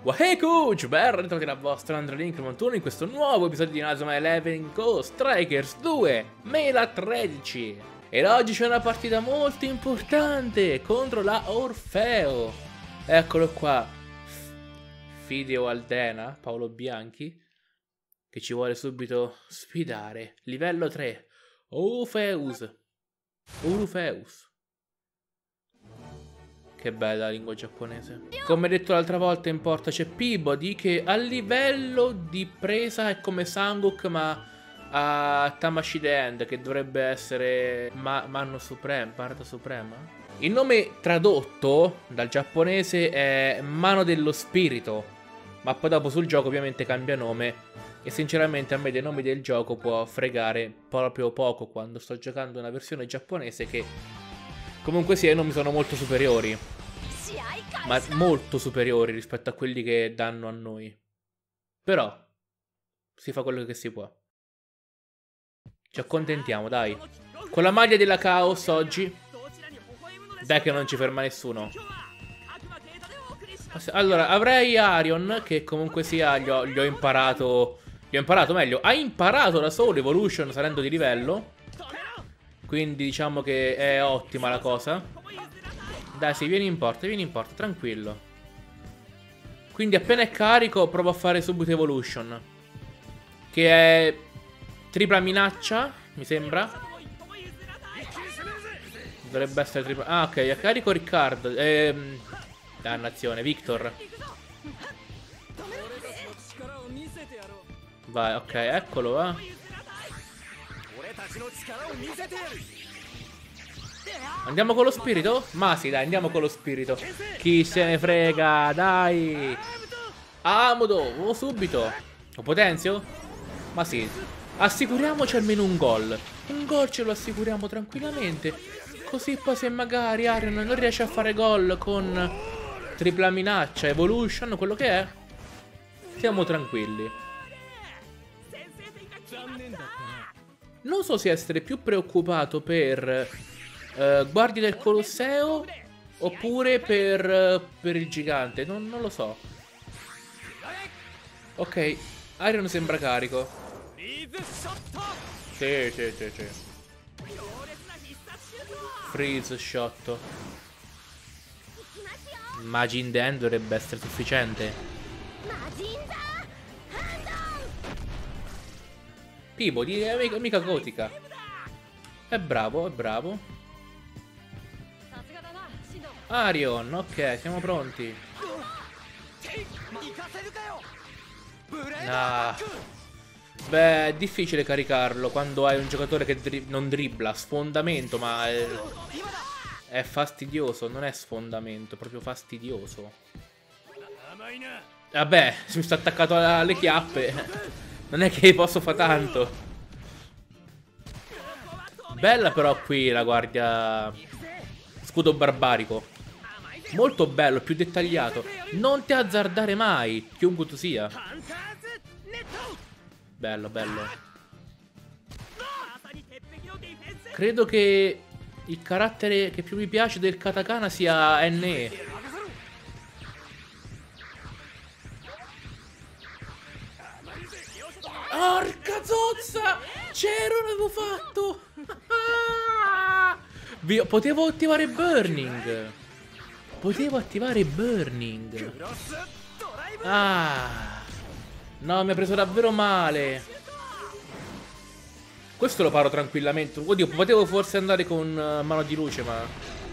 Waheyku! Ben ritrovati dal vostro Andrelink 91 in questo nuovo episodio di Inazuma Eleven Go Strikers 2 Mela 13. E oggi c'è una partita molto importante contro la Orfeo. Eccolo qua, Fideo Aldena, Paolo Bianchi, che ci vuole subito sfidare. Livello 3, Orfeus. Che bella la lingua giapponese. Come detto l'altra volta in porta c'è Peabody che a livello di presa è come Sanguk ma a Tamashii End, che dovrebbe essere Mano Suprema, Barda Suprema. Il nome tradotto dal giapponese è Mano dello Spirito, ma poi dopo sul gioco ovviamente cambia nome. E sinceramente a me dei nomi del gioco può fregare proprio poco quando sto giocando una versione giapponese che comunque sia i nomi sono molto superiori, ma molto superiori rispetto a quelli che danno a noi. Però si fa quello che si può. Ci accontentiamo, dai. Con la maglia della Chaos oggi. Dai che non ci ferma nessuno. Allora, avrei Arion, che comunque sia gli ho imparato. Gli ho imparato meglio. Ha imparato da solo Evolution salendo di livello. Quindi diciamo che è ottima la cosa. Dai, sì, vieni in porta, tranquillo. Quindi appena è carico provo a fare subito Evolution, che è tripla minaccia, mi sembra. Dovrebbe essere tripla. Ah, ok, è carico Riccardo. Dannazione, Victor. Vai, ok, eccolo, va. Andiamo con lo spirito? Ma sì, dai, andiamo con lo spirito. Chi se ne frega, dai. Amudo, subito. Lo potenzio? Ma sì. Assicuriamoci almeno un gol. Un gol ce lo assicuriamo tranquillamente. Così poi se magari Arion non riesce a fare gol con tripla minaccia, Evolution, quello che è, siamo tranquilli. Non so se essere più preoccupato per Guardie del Colosseo oppure per il gigante. Non lo so. Ok, Arion sembra carico. Sì. Freeze shot. Majin Den dovrebbe essere sufficiente. Peabody è mica gotica. È bravo, Arion, ok, siamo pronti. Ah. Beh, è difficile caricarlo quando hai un giocatore che non dribbla. Sfondamento, ma è fastidioso. Non è sfondamento, è proprio fastidioso. Vabbè, mi sta attaccato alle chiappe. Non è che posso fare tanto. Bella però qui la guardia. Scudo barbarico. Molto bello, più dettagliato. Non ti azzardare mai, chiunque tu sia. Bello. Credo che il carattere che più mi piace del katakana sia NE. Porca zozza! C'ero, l'avevo fatto! Potevo attivare Burning. Ah! No, mi ha preso davvero male. Questo lo paro tranquillamente. Oddio, potevo forse andare con mano di luce, ma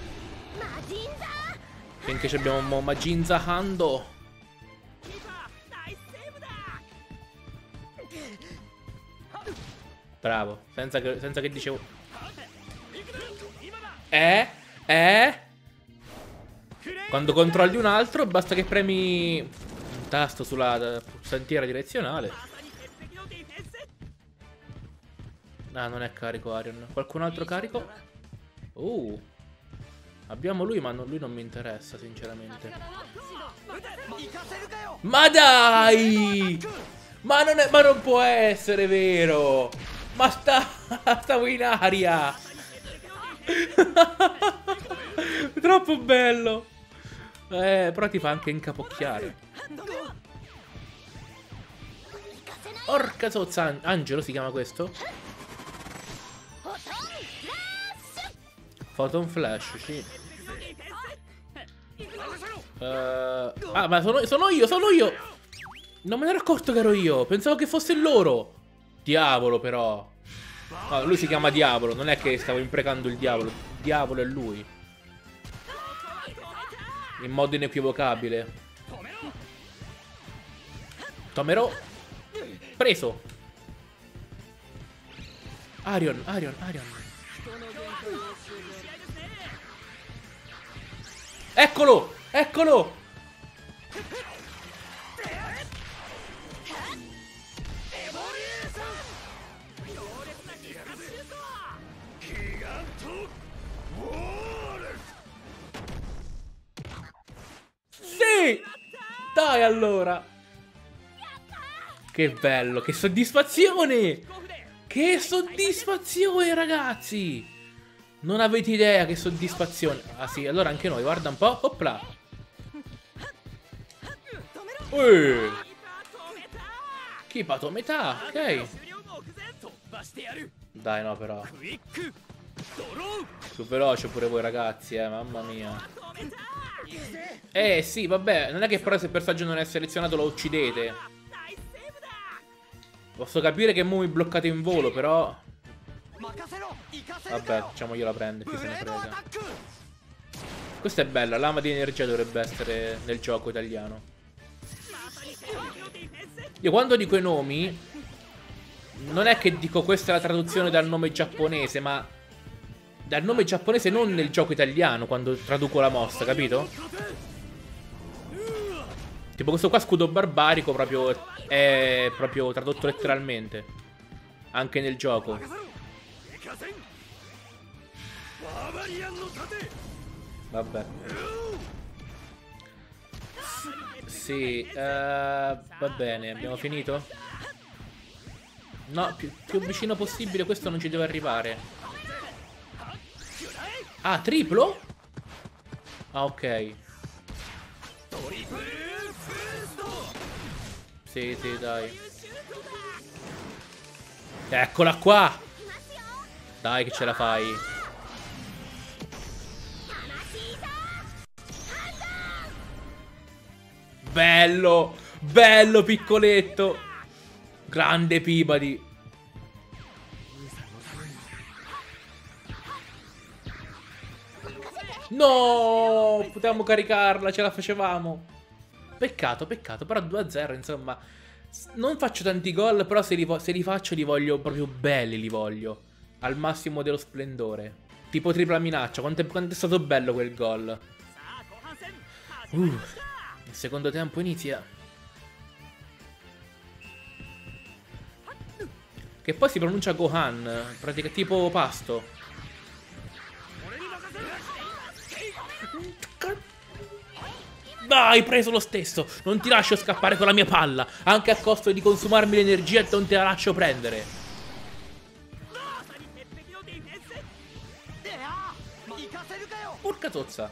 finché abbiamo Majinza Hando. Bravo, senza che dicevo. Quando controlli un altro basta che premi un tasto sulla pulsantiera direzionale. Ah, non è carico Arion. Qualcun altro carico? Abbiamo lui, ma lui non mi interessa sinceramente. Ma dai! Ma non può essere vero! Ma stavo in aria! Troppo bello! Però ti fa anche incapocchiare. Porca zozza, Angelo si chiama questo? Photon Flash, sì. Ah, ma sono io! Non me ne ero accorto che ero io. Pensavo che fosse loro. Diavolo, però. No, lui si chiama Diavolo. Non è che stavo imprecando il diavolo. Il diavolo è lui. In modo inequivocabile. Tomero. Preso. Arion. Eccolo! Sì! Dai allora! Che bello, che soddisfazione! Che soddisfazione, ragazzi! Non avete idea che soddisfazione. Ah sì, allora anche noi, guarda un po'. Opla. Kipato metà, ok. Dai, no, però. Più veloce pure voi, ragazzi, mamma mia. Sì, vabbè, non è che però se il personaggio non è selezionato lo uccidete. Posso capire che mo mi bloccate in volo, però... Vabbè, diciamo io la prendo, chi se ne frega. Questa è bella, lama di energia dovrebbe essere nel gioco italiano. Io quando dico i nomi, non è che dico questa è la traduzione dal nome giapponese, ma dal nome giapponese non nel gioco italiano, quando traduco la mossa, capito? Tipo questo qua scudo barbarico proprio è proprio tradotto letteralmente. Anche nel gioco. Vabbè. Sì, va bene, abbiamo finito? No, più vicino possibile, questo non ci deve arrivare. Ah, triplo? Ah, ok. Sì, dai. Eccola qua! Dai che ce la fai. Bello! Bello piccoletto! Grande Peabody. No! Potevamo caricarla, ce la facevamo. Peccato, però 2-0, insomma. Non faccio tanti gol, però se li faccio li voglio proprio belli, li voglio. Al massimo dello splendore. Tipo tripla minaccia, quanto è stato bello quel gol. Il secondo tempo inizia. Che poi si pronuncia Gohan, pratica tipo pasto. Dai, preso lo stesso. Non ti lascio scappare con la mia palla. Anche a costo di consumarmi l'energia, non te la lascio prendere. Porca tozza.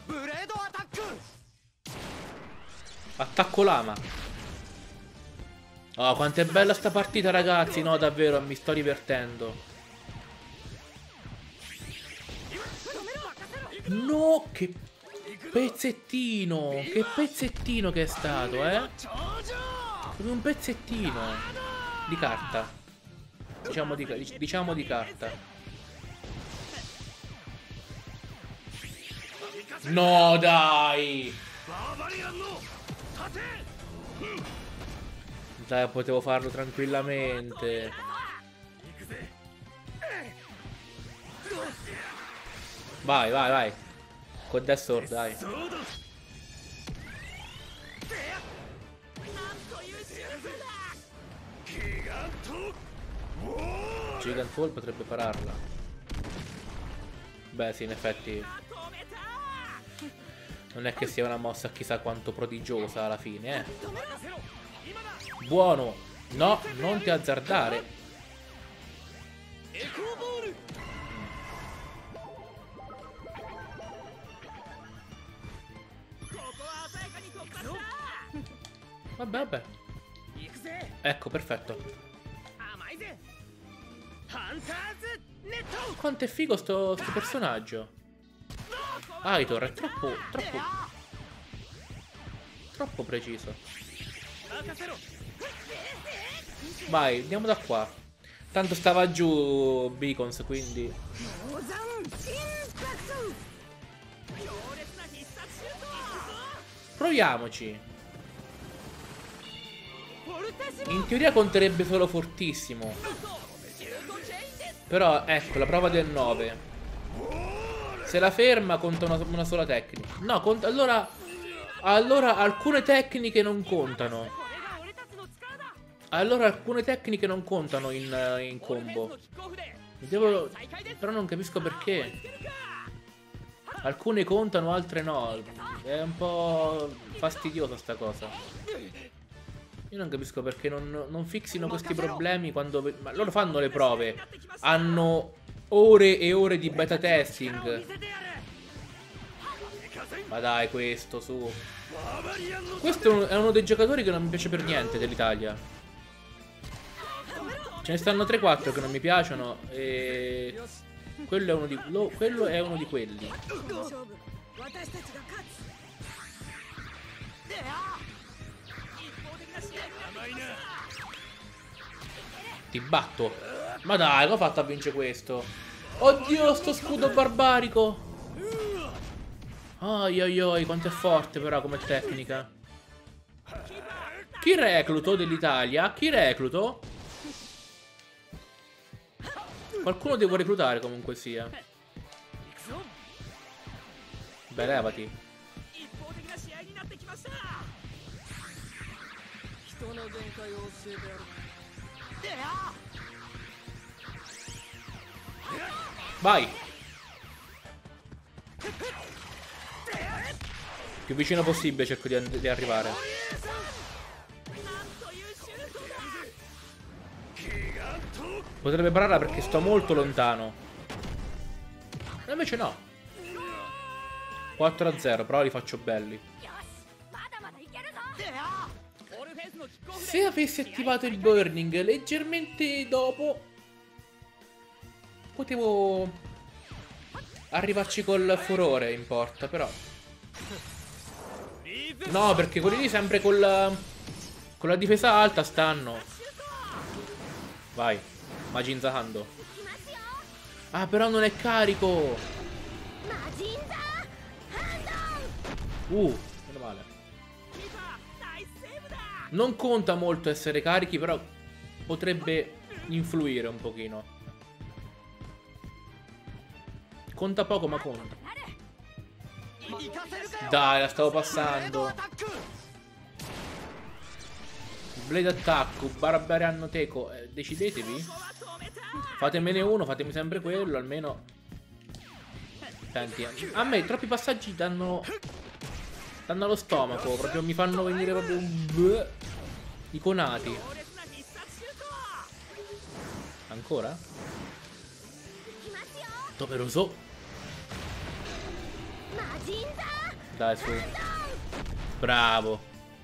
Attacco lama. Oh, quanto è bella sta partita, ragazzi. No, davvero, mi sto divertendo. No, che pezzettino. Che pezzettino che è stato, Come un pezzettino di carta. Diciamo di carta. No, dai. Dai, potevo farlo tranquillamente. Vai. Con Death Sword, dai. Gigant Wall potrebbe pararla. Beh, sì, in effetti non è che sia una mossa chissà quanto prodigiosa alla fine, Buono. No, non ti azzardare. Vabbè. Ecco, perfetto. Quanto è figo sto personaggio. Aitor è troppo preciso. Vai, andiamo da qua. Tanto stava giù Beacons, quindi proviamoci. In teoria conterebbe solo fortissimo. Però ecco, la prova del 9. Se la ferma conta una sola tecnica. No, conta, allora alcune tecniche non contano. Allora alcune tecniche non contano in combo. Però non capisco perché. Alcune contano, altre no. È un po' fastidiosa sta cosa. Io non capisco perché non fissino questi problemi quando... Ma loro fanno le prove. Hanno ore e ore di beta testing. Ma dai, questo, su. Questo è uno dei giocatori che non mi piace per niente dell'Italia. Ce ne stanno 3-4 che non mi piacciono. E... quello è uno di quelli. Ti batto. Ma dai, come ho fatto a vincere questo? Oddio, sto scudo barbarico. Oi oi oi, quanto è forte però come tecnica. Chi recluto dell'Italia? Chi recluto? Qualcuno devo reclutare comunque sia. Beh, levati. Vai. Più vicino possibile cerco di arrivare. Potrebbe parare perché sto molto lontano. E invece no. 4-0, però li faccio belli. Se avessi attivato il burning leggermente dopo, potevo arrivarci col furore in porta, però. No, perché quelli lì sempre con la difesa alta stanno. Vai, Majin Zahando. Ah, però non è carico. Meno male. Non conta molto essere carichi, però potrebbe influire un pochino. Conta poco, ma conta. Dai, la stavo passando. Blade attacco, Barbarian Teco. Decidetevi. Fatemene uno, fatemi sempre quello, almeno. Senti, a me troppi passaggi danno allo stomaco, proprio mi fanno venire proprio un i conati. Ancora? Doveroso. Dai, su. Bravo.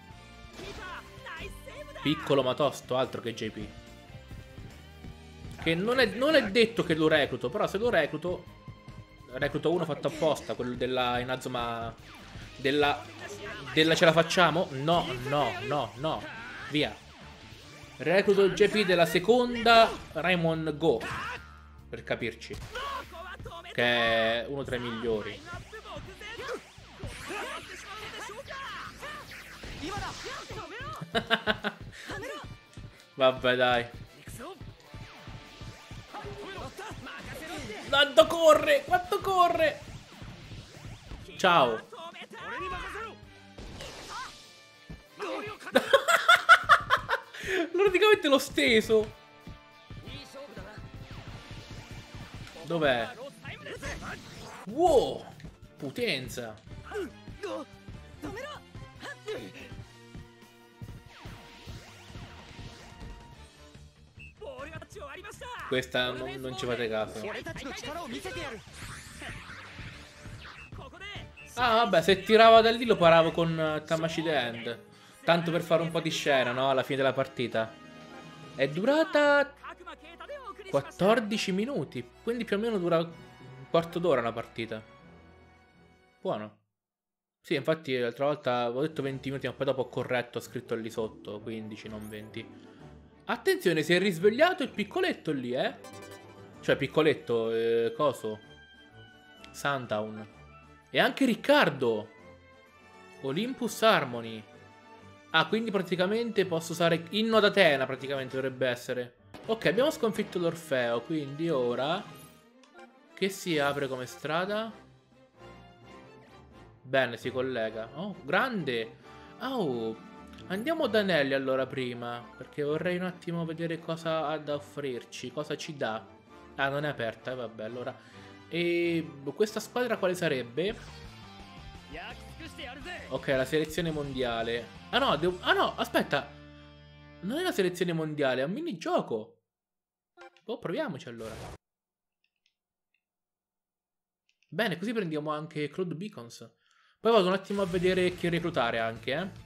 Piccolo ma tosto, altro che JP. Che non è detto che lo recluto, però se lo recluto uno fatto apposta, quello della Inazuma. Della ce la facciamo? No, no, no, no. Via. Recluto il JP della seconda Raimon Go, per capirci. Che è uno tra i migliori. Vabbè, dai. Quanto corre? Quanto corre? Ciao. Praticamente l'ho steso. Dov'è? Wow. Potenza. Questa non ci fate caso. Ah, vabbè, se tirava da lì lo paravo con Tamashii The End. Tanto per fare un po' di scena, no? Alla fine della partita. È durata 14 minuti, quindi più o meno dura un quarto d'ora una partita. Buono. Sì, infatti l'altra volta avevo detto 20 minuti, ma poi dopo ho corretto, ho scritto lì sotto 15, non 20. Attenzione, si è risvegliato il piccoletto lì, eh? Cioè, piccoletto, coso? Suntown. E anche Riccardo. Olympus Harmony. Ah, quindi praticamente posso usare Inno d'Atena, praticamente dovrebbe essere. Ok, abbiamo sconfitto l'Orfeo, quindi ora... Che si apre come strada? Bene, si collega. Oh, grande! Oh, andiamo da Nelly allora prima, perché vorrei un attimo vedere cosa ha da offrirci, cosa ci dà. Ah, non è aperta, vabbè, allora. E questa squadra quale sarebbe? Ok, la selezione mondiale. Ah no, ah no, aspetta. Non è la selezione mondiale, è un minigioco. Oh, proviamoci allora. Bene, così prendiamo anche Cloud Beacons. Poi vado un attimo a vedere chi reclutare anche, eh.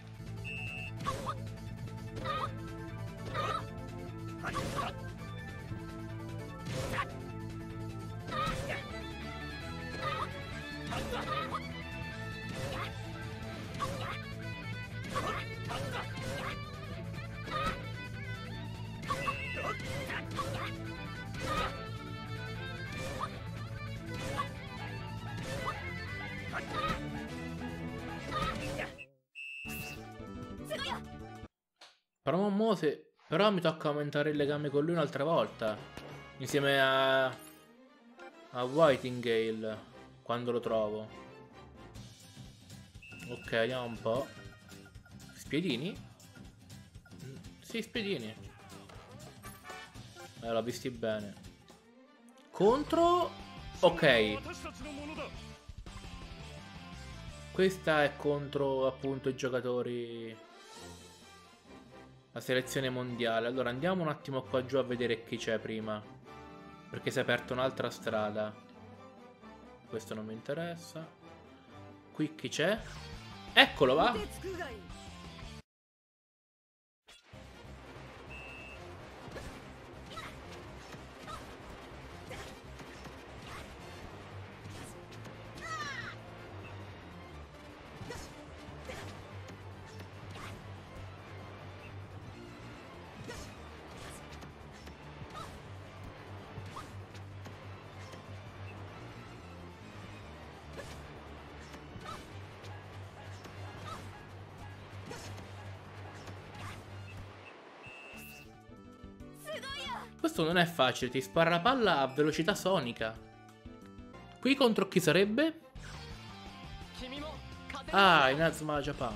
Però mi tocca aumentare il legame con lui un'altra volta. Insieme a Whitingale, quando lo trovo. Ok, vediamo un po'. Spiedini? Sì, spiedini. L'ho visti bene. Contro... Ok. Questa è contro appunto i giocatori... La selezione mondiale. Allora andiamo un attimo qua giù a vedere chi c'è prima. Perché si è aperta un'altra strada. Questo non mi interessa. Qui chi c'è? Eccolo, va! Questo non è facile, ti spara la palla a velocità sonica. Qui contro chi sarebbe? Ah, Inazuma Japan.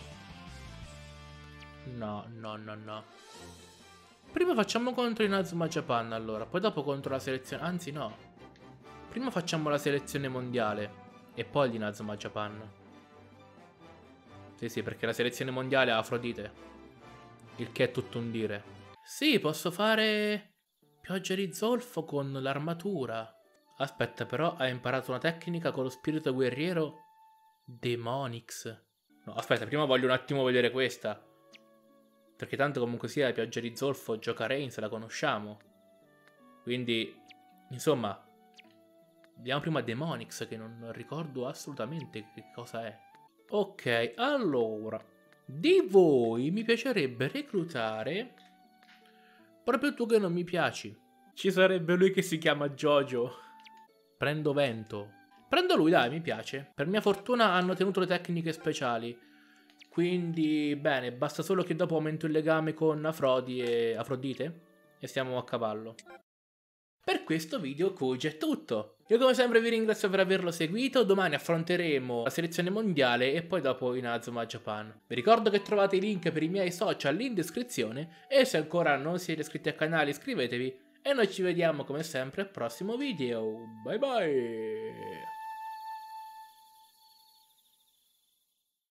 No, no, no, no. Prima facciamo contro Inazuma Japan allora, poi dopo contro la selezione... Anzi no. Prima facciamo la selezione mondiale e poi l'Inazuma Japan. Sì, sì, perché la selezione mondiale ha Afrodite. Il che è tutto un dire. Sì, posso fare... Pioggia di zolfo con l'armatura. Aspetta, però hai imparato una tecnica con lo spirito guerriero Demonix. No, aspetta, prima voglio un attimo vedere questa. Perché tanto comunque sia Pioggia di zolfo, Gioca Reigns, la conosciamo. Quindi, insomma, vediamo prima Demonix, che non ricordo assolutamente che cosa è. Ok, allora, di voi mi piacerebbe reclutare... Proprio tu che non mi piaci. Ci sarebbe lui che si chiama Jojo. Prendo vento. Prendo lui, dai, mi piace. Per mia fortuna hanno tenuto le tecniche speciali. Quindi, bene, basta solo che dopo aumento il legame con Afrodite e stiamo a cavallo. Per questo video Koji è tutto. Io come sempre vi ringrazio per averlo seguito, domani affronteremo la selezione mondiale e poi dopo Inazuma Japan. Vi ricordo che trovate i link per i miei social in descrizione e se ancora non siete iscritti al canale iscrivetevi e noi ci vediamo come sempre al prossimo video. Bye bye!